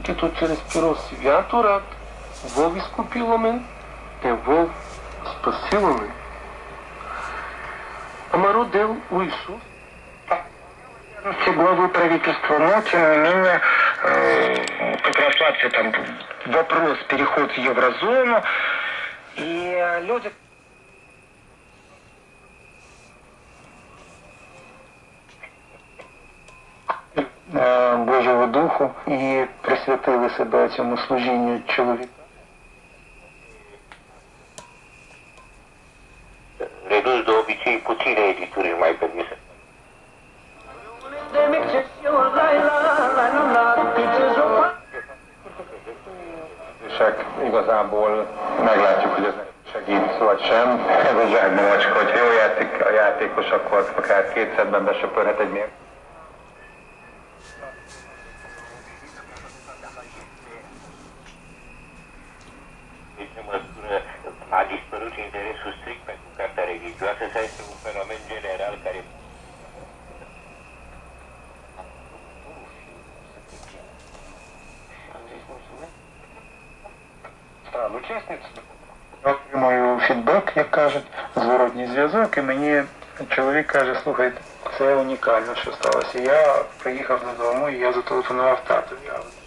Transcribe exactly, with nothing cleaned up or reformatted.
то через перо свято рад, Бог искупило мен, те Бог спасило мен. Ама родил у Исус. Главы правительства, но тем не менее э, как раз там вопрос переход в еврозону, и люди... Божого Духу і присвятили себе цьому служінню чоловіка. Redus de obicei puține edituri mai permise. Igazából meglátjuk, hogy ez segít vagy sem. Ez a zsákmamacska, hogy jó játék, a játékos, akkor akár kétszerben besöpörhet egy mért. A dispărut interesul strict pentru cartea religioasă sau este un fenomen general care... Странно, учасниця. Отримую фідбек, як кажуть, зворотній зв'язок, і мені чоловік каже, слухайте, це унікально, що сталося. Я приїхав додому і я зателефонував татові.